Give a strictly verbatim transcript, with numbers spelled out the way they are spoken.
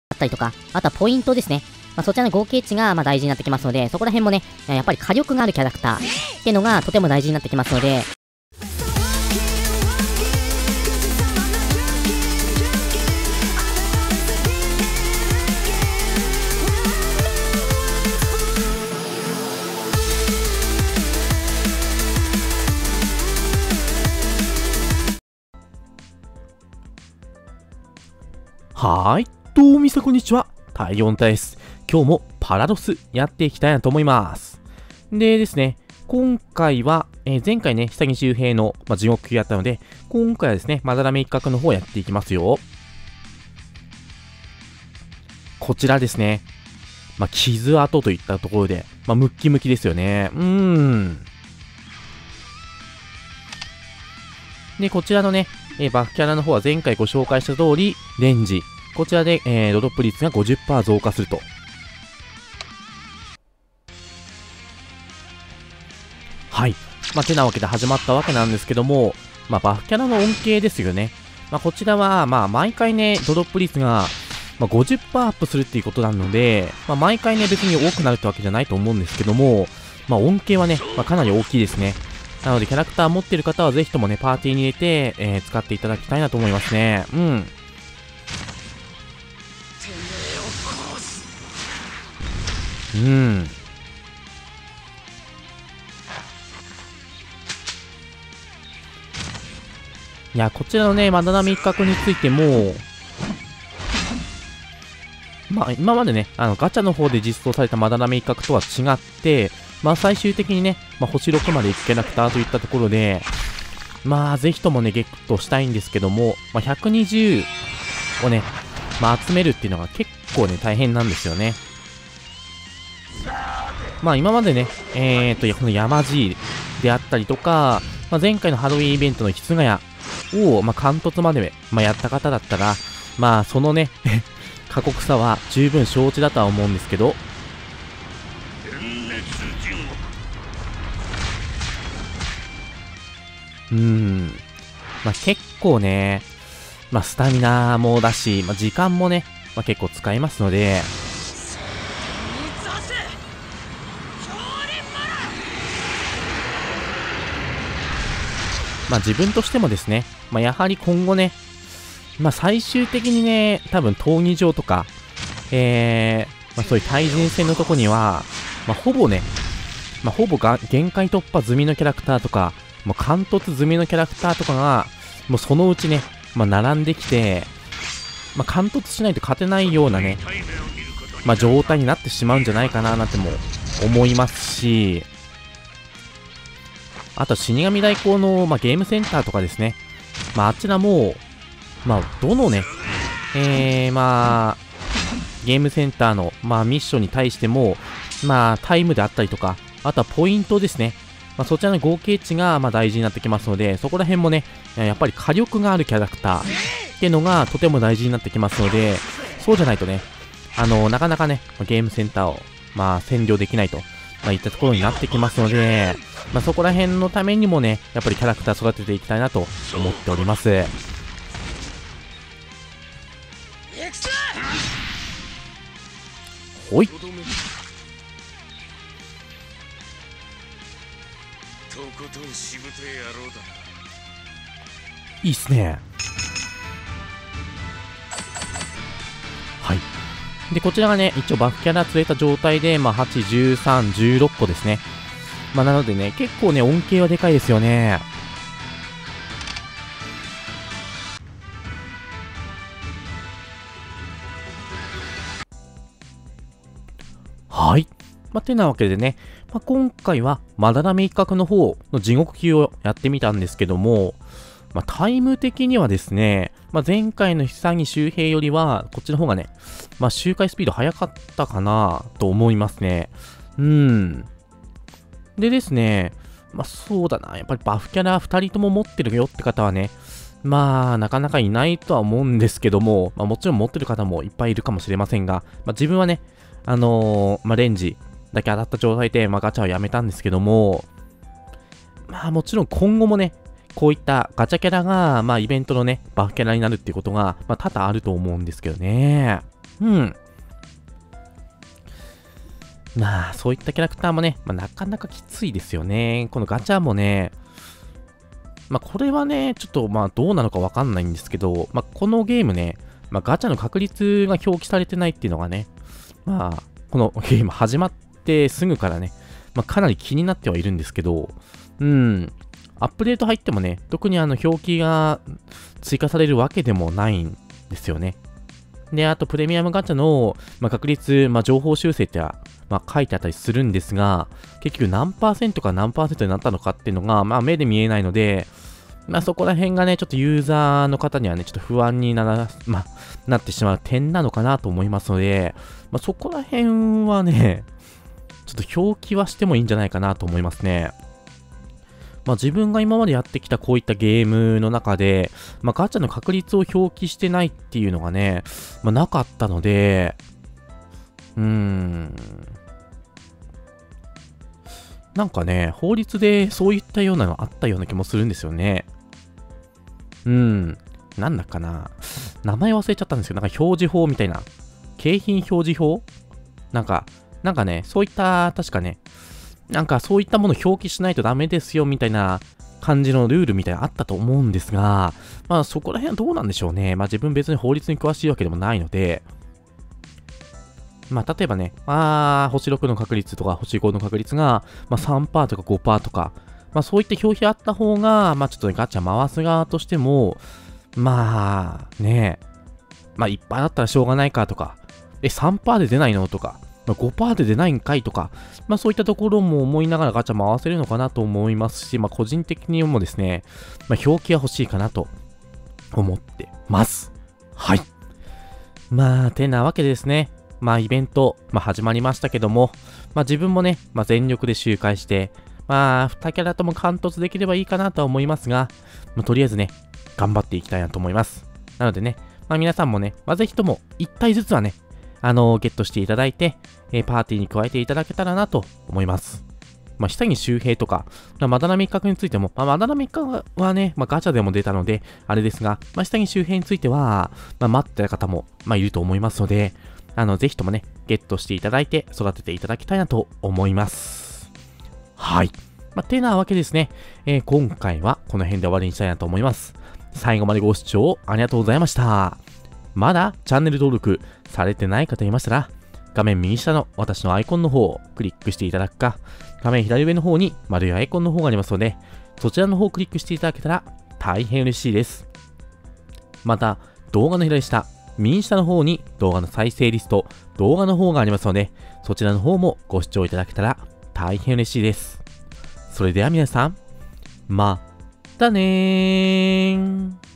ったりとか、あとはポイントですね。まあ、そちらの合計値がまあ大事になってきますので、そこら辺もね、やっぱり火力があるキャラクターっていうのがとても大事になってきますので、 はーい、どうみさこんにちは、太陽太です。今日もパラドスやっていきたいなと思います。でですね、今回は、えー、前回ね、下着周平の、まあ、地獄級やったので、今回はですね、まだらめ一角の方やっていきますよ。こちらですね、まあ、傷跡といったところで、まあ、ムッキムキですよね。うーん。で、こちらのね、えー、バフキャラの方は前回ご紹介した通り、レンジ。こちらで、えー、ドロップ率が ごじゅっパーセント 増加すると。はい。まあ、てなわけで始まったわけなんですけども、まあ、バフキャラの恩恵ですよね。まあ、こちらは、まあ、毎回ね、ドロップ率が、まあ、ごじゅっパーセント アップするっていうことなので、まあ、毎回ね、別に多くなるってわけじゃないと思うんですけども、まあ、恩恵はね、まあ、かなり大きいですね。なので、キャラクター持ってる方はぜひともね、パーティーに入れて、えー、使っていただきたいなと思いますね。うん。うん。いや、こちらのね、まだらめ一角についても、まあ、今までね、あの、ガチャの方で実装されたまだらめ一角とは違って、まあ、最終的にね、まあ、星ろくまでいくキャラクターといったところで、まあ、ぜひともね、ゲットしたいんですけども、まあ、ひゃくにじゅうをね、まあ、集めるっていうのが結構ね、大変なんですよね。まあ、今までね、えーと、この山 G であったりとか、まあ、前回のハロウィンイベントのひつがやを、まあ、貫突まで、まあ、やった方だったら、まあ、そのね、過酷さは十分承知だとは思うんですけど、うーん、まあ、結構ね、まあ、スタミナもだし、まあ、時間もね、まあ、結構使いますので、まあ、自分としてもですね、まあ、やはり今後ね、まあ、最終的にね、多分闘技場とか、えー、まあ、そういう対人戦のとこには、まあ、ほぼね、まあ、ほぼが限界突破済みのキャラクターとか、もう貫突済みのキャラクターとかが、もうそのうちね、まあ、並んできて、まあ、貫突しないと勝てないようなね、まあ、状態になってしまうんじゃないかななんても思いますし、あと死神代行の、まあ、ゲームセンターとかですね、まあ、あちらも、まあ、どのね、えー、まあ、ゲームセンターの、まあ、ミッションに対しても、まあ、タイムであったりとか、あとはポイントですね。まあ、そちらの合計値が、まあ、大事になってきますので、そこら辺もね、やっぱり火力があるキャラクターっていうのがとても大事になってきますので、そうじゃないとね、あの、なかなかね、ゲームセンターを、まあ、占領できないと、まあ、いったところになってきますので、まあ、そこら辺のためにもね、やっぱりキャラクター育てていきたいなと思っております。ほい。いいっすね。はい。で、こちらがね、一応バフキャラ釣れた状態で、まあ、はち、じゅうさん、じゅうろっこですね。まあ、なのでね、結構ね、恩恵はでかいですよね。はい。まあ、てなわけでね、まあ、今回は、まだらめ一角の方の地獄級をやってみたんですけども、まあ、タイム的にはですね、まあ、前回の久木周平よりは、こっちの方がね、まあ、周回スピード速かったかなと思いますね。うん。でですね、まあ、そうだな、やっぱりバフキャラふたりとも持ってるよって方はね、まあ、なかなかいないとは思うんですけども、まあ、もちろん持ってる方もいっぱいいるかもしれませんが、まあ、自分はね、あのー、まあ、レンジだけ当たった状態で、まあ、ガチャをやめたんですけども、まあ、もちろん今後もね、こういったガチャキャラが、まあ、イベントのね、バフキャラになるっていうことが、まあ、多々あると思うんですけどね。 うん。まあ、そういったキャラクターもね、まあ、なかなかきついですよね。このガチャもね、まあ、これはね、ちょっとまあ、どうなのかわかんないんですけど、まあ、このゲームね、まあ、ガチャの確率が表記されてないっていうのがね、まあ、このゲーム始まってすぐからね、まあ、かなり気になってはいるんですけど、うん、アップデート入ってもね、特にあの表記が追加されるわけでもないんですよね。で、あとプレミアムガチャの、まあ、確率、まあ、情報修正っては、まあ、書いてあったりするんですが、結局何パーセントか何パーセントになったのかっていうのが、まあ、目で見えないので、まあ、そこら辺がね、ちょっとユーザーの方にはね、ちょっと不安になら、まあ、なってしまう点なのかなと思いますので、まあ、そこら辺はね、ちょっと表記はしてもいいんじゃないかなと思いますね。まあ、自分が今までやってきたこういったゲームの中で、まあ、ガチャの確率を表記してないっていうのがね、まあ、なかったので、うーん。なんかね、法律でそういったようなのあったような気もするんですよね。うん。なんだかな。名前忘れちゃったんですけど、なんか表示法みたいな。景品表示法なんか、なんかね、そういった、確かね、なんかそういったものを表記しないとダメですよみたいな感じのルールみたいなのあったと思うんですが、まあそこら辺はどうなんでしょうね。まあ自分別に法律に詳しいわけでもないので、まあ例えばね、あー、星ろくの確率とか星ごの確率が、まあ、さんパーセント とか ごパーセント とか、まあそういった表示あった方が、まあちょっとね、ガチャ回す側としても、まあね、まあいっぱいあったらしょうがないかとか、え、さんパーセント で出ないのとか、まあ、ごパーセント で出ないんかいとか、まあそういったところも思いながらガチャ回せるのかなと思いますし、まあ個人的にもですね、まあ表記は欲しいかなと思ってます。はい。まあ、てなわけでですね、まあイベント、まあ始まりましたけども、まあ自分もね、まあ全力で周回して、まあにキャラとも貫突できればいいかなとは思いますが、まあ、とりあえずね、頑張っていきたいなと思います。なのでね、まあ皆さんもね、まあぜひともいったいずつはね、あのー、ゲットしていただいて、えー、パーティーに加えていただけたらなと思います。まあ、下に周平とか、まあ、まだらめ一角についても、まあ、まだらめ一角はね、まあ、ガチャでも出たので、あれですが、まあ、下に周平については、まあ、待ってた方も、まあ、いると思いますので、あの、ぜひともね、ゲットしていただいて、育てていただきたいなと思います。はい。まあ、てなわけですね、えー、今回はこの辺で終わりにしたいなと思います。最後までご視聴ありがとうございました。まだチャンネル登録されてない方いましたら、画面右下の私のアイコンの方をクリックしていただくか、画面左上の方に丸いアイコンの方がありますので、そちらの方をクリックしていただけたら大変嬉しいです。また、動画の左下、右下の方に動画の再生リスト、動画の方がありますので、そちらの方もご視聴いただけたら大変嬉しいです。それでは皆さん、またねー。